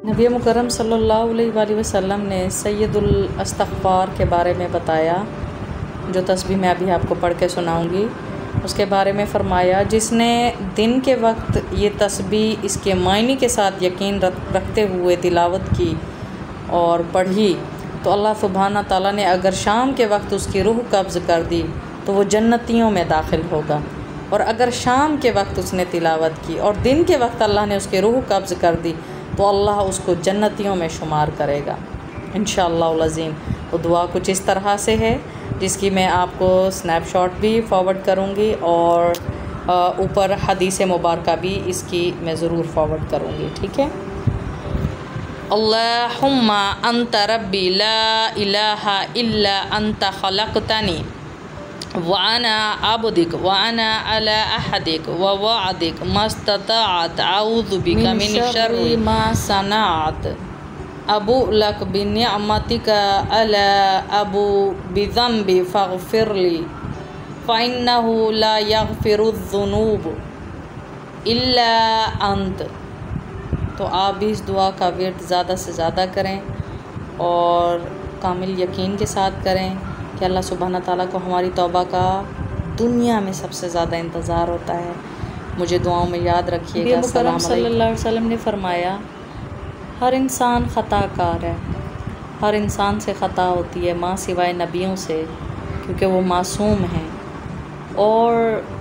نبی مکرم صلی اللہ علیہ وآلہ وسلم نے سیدُ الاستغفار کے بارے میں بتایا، جو تسبیح میں ابھی آپ کو پڑھ کے سناؤں گی۔ اس کے بارے میں فرمایا، جس نے دن کے وقت یہ تسبیح اس کے معنی کے ساتھ یقین رکھتے ہوئے تلاوت کی اور پڑھی تو اللہ سبحانہ تعالیٰ نے اگر شام کے وقت اس کی روح قبض کر دی تو وہ جنتیوں میں داخل ہوگا، اور اگر شام کے وقت اس نے تلاوت کی اور دن کے وقت اللہ نے اس کی روح قبض کر دی تو اللہ اس کو جنتیوں میں شمار کرے گا انشاءاللہ العظیم۔ وہ دعا کچھ اس طرح سے ہے، جس کی میں آپ کو سنیپ شاٹ بھی فارورڈ کروں گی، اور اوپر حدیث مبارکہ بھی اس کی میں ضرور فارورڈ کروں گی، ٹھیک ہے۔ اللہم انت ربی لا الہ الا انت خلقتنی وانا عبدک وانا علی عہدک ووعدک ما استطعت اعوذ بک من شر ما صنعت ابوء لک بنعمتک علی ابوء بذنبی فاغفر لی فانہ لا یغفر الذنوب الا انت۔ تو آپ بھی اس دعا کا ورد زیادہ سے زیادہ کریں اور کامل یقین کے ساتھ کریں کہ اللہ سبحانہ تعالیٰ کو ہماری توبہ کا دنیا میں سب سے زیادہ انتظار ہوتا ہے۔ مجھے دعاؤں میں یاد رکھیے گا۔ السلام علیکم۔ صلی اللہ علیہ وسلم نے فرمایا، ہر انسان خطا کار ہے، ہر انسان سے خطا ہوتی ہے ماں سوائے نبیوں سے، کیونکہ وہ معصوم ہیں، اور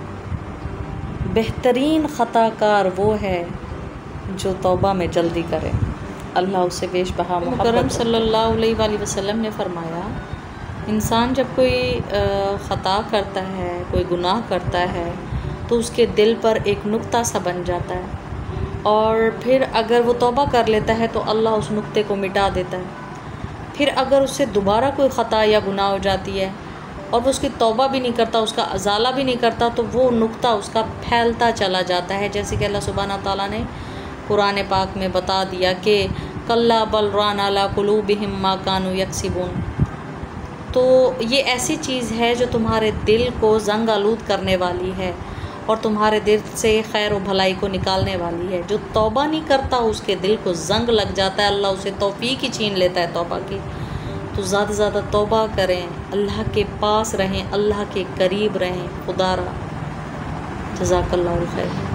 بہترین خطا کار وہ ہے جو توبہ میں جلدی کرے۔ اللہ اس سے بیش بہا محبت۔ مکرم صلی اللہ علیہ وآلہ وسلم نے فرمایا، انسان جب کوئی خطا کرتا ہے، کوئی گناہ کرتا ہے، تو اس کے دل پر ایک نقطہ سا بن جاتا ہے، اور پھر اگر وہ توبہ کر لیتا ہے تو اللہ اس نقطے کو مٹا دیتا ہے۔ پھر اگر اس سے دوبارہ کوئی خطا یا گناہ ہو جاتی ہے اور وہ اس کی توبہ بھی نہیں کرتا، اس کا ازالہ بھی نہیں کرتا، تو وہ نقطہ اس کا پھیلتا چلا جاتا ہے، جیسے کہ اللہ سبحانہ تعالیٰ نے قرآن پاک میں بتا دیا کہ کَلَّا بَلْ رَانَ عَلَىٰ قُلُوبِهِم مَّا كَانُوا يَكْسِبُونَ۔ تو یہ ایسی چیز ہے جو تمہارے دل کو زنگ آلود کرنے والی ہے اور تمہارے دل سے خیر و بھلائی کو نکالنے والی ہے۔ جو توبہ نہیں کرتا اس کے دل کو زنگ لگ جاتا ہے، اللہ اسے توفیق ہی چھین لیتا ہے توبہ کی۔ تو زیادہ سے زیادہ توبہ کریں، اللہ کے پاس رہیں، اللہ کے قریب رہیں، خدا را۔ جزاک اللہ خیر۔